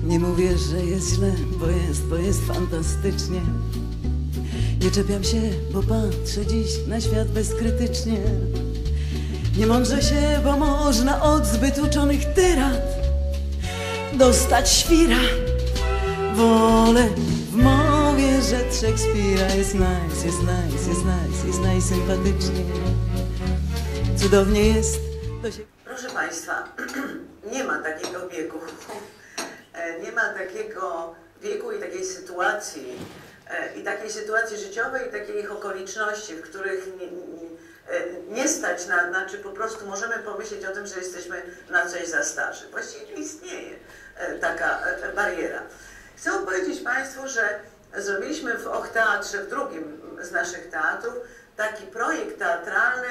Nie mówię, że jest źle, bo jest fantastycznie. Nie czepiam się, bo patrzę dziś na świat bezkrytycznie. Nie mądrzę się, bo można od zbyt uczonych tyrad dostać świra. Wolę w mowie rzec Szekspira. Jest nice, jest nice, jest nice, jest najsympatycznie. Cudownie jest do siebie. Proszę Państwa, nie ma takiego wieku, nie ma takiego wieku i takiej sytuacji, życiowej i takich okoliczności, w których nie stać na, znaczy po prostu możemy pomyśleć o tym, że jesteśmy na coś za starzy. Właściwie nie istnieje taka bariera. Chcę powiedzieć Państwu, że zrobiliśmy w Och Teatrze, w drugim z naszych teatrów, taki projekt teatralny,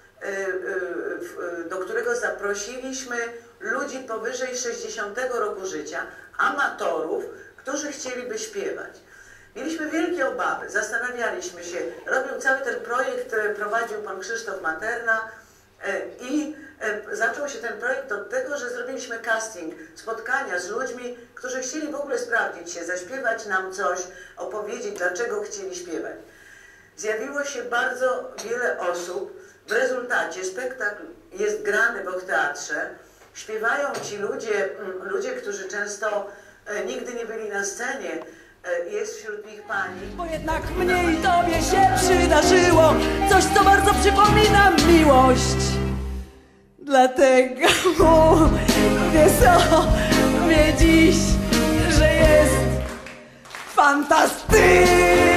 do którego zaprosiliśmy ludzi powyżej 60 roku życia, amatorów, którzy chcieliby śpiewać. Mieliśmy wielkie obawy, zastanawialiśmy się, cały ten projekt prowadził pan Krzysztof Materna i zaczął się ten projekt od tego, że zrobiliśmy casting, spotkania z ludźmi, którzy chcieli w ogóle sprawdzić się, zaśpiewać nam coś, opowiedzieć, dlaczego chcieli śpiewać. Zjawiło się bardzo wiele osób. W rezultacie spektakl jest grany w Och Teatrze, śpiewają ci ludzie, którzy często nigdy nie byli na scenie, jest wśród nich pani. Bo jednak mnie i tobie się przydarzyło coś, co bardzo przypomina miłość. Dlatego mówię sobie dziś, że jest fantastycznie.